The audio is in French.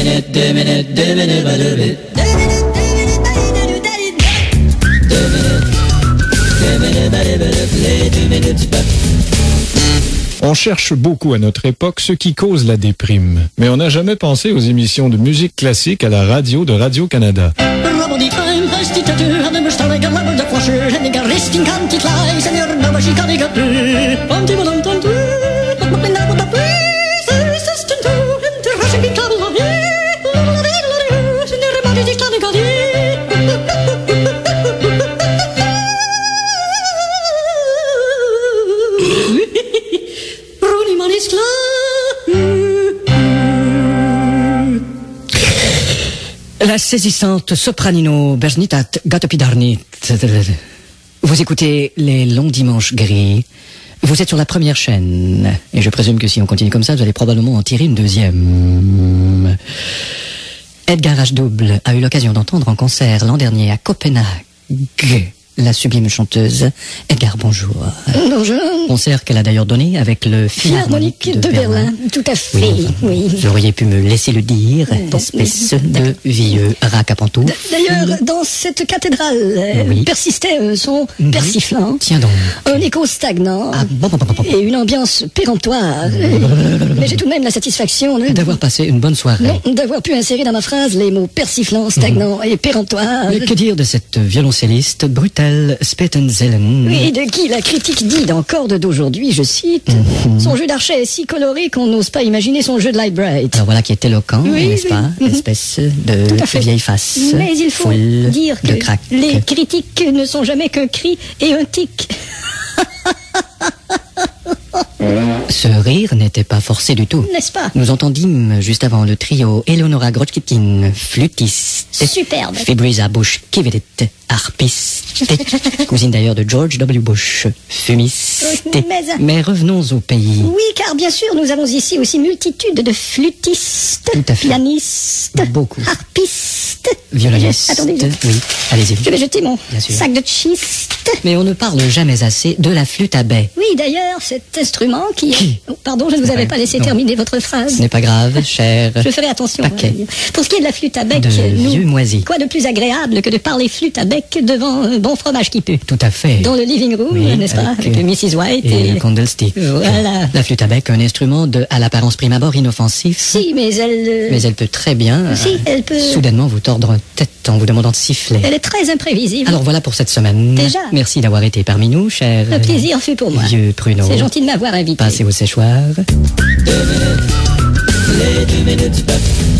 On cherche beaucoup à notre époque ce qui cause la déprime. Mais on n'a jamais pensé aux émissions de musique classique à la radio de Radio-Canada. La saisissante sopranino Bernitat Gatopidarnit. Vous écoutez les longs dimanches gris. Vous êtes sur la première chaîne. Et je présume que si on continue comme ça, vous allez probablement en tirer une deuxième. Edgar H. Double a eu l'occasion d'entendre en concert l'an dernier à Copenhague la sublime chanteuse. Edgar, bonjour. Bonjour. Concert qu'elle a d'ailleurs donné avec le Philharmonique de Berlin. Tout à fait, oui. Vous auriez pu me laisser le dire, espèce de vieux rack à pantoufles. D'ailleurs, dans cette cathédrale, persistait son persiflant. Tiens donc. Un écho stagnant. Ah, bon. Et une ambiance péremptoire. Mais j'ai tout de même la satisfaction d'avoir passé une bonne soirée. Non, d'avoir pu insérer dans ma phrase les mots persiflant, stagnant et péremptoire. Mais que dire de cette violoncelliste brutale Spettenzellen? Oui, de qui la critique dit dans Corde d'aujourd'hui, je cite, son jeu d'archet est si coloré qu'on n'ose pas imaginer son jeu de light bright. Alors voilà qui est éloquent, n'est-ce pas? Espèce de vieille face. Mais il faut dire que les critiques ne sont jamais qu'un cri et un tic. Ce rire n'était pas forcé du tout. N'est-ce pas? Nous entendîmes juste avant le trio Eleonora Grotchkin, flûtiste. Superbe. Fibriza Bush-Kivedit, harpiste. Cousine d'ailleurs de George W. Bush, fumiste. Mais revenons au pays. Oui, car bien sûr, nous avons ici aussi multitude de flûtistes, pianistes, beaucoup, harpistes, violonistes. Attendez, oui, allez-y. Je vais jeter mon sac de schiste. Mais on ne parle jamais assez de la flûte à bai. Oui, d'ailleurs, cet instrument qui... Oh, pardon, je ne vous avais pas laissé terminer votre phrase. Ce n'est pas grave, cher. Je ferai attention. Pour ce qui est de la flûte à bec, de vieux moisis. Quoi de plus agréable que de parler flûte à bec devant un bon fromage qui pue? Tout à fait. Dans le living room, n'est-ce pas? Avec Mrs. White et le candlestick. Voilà. La flûte à bec, un instrument à l'apparence prime abord inoffensif. Si, mais elle... Mais elle peut très bien... Si, elle peut... Soudainement vous tordre un tête en vous demandant de siffler. Elle est très imprévisible. Alors voilà pour cette semaine. Déjà. Merci d'avoir été parmi nous, cher... Le plaisir fut pour moi. Vieux pruneau. C'est gentil de m'avoir invité. Passez au séchoir. 2 minutes, les 2 minutes.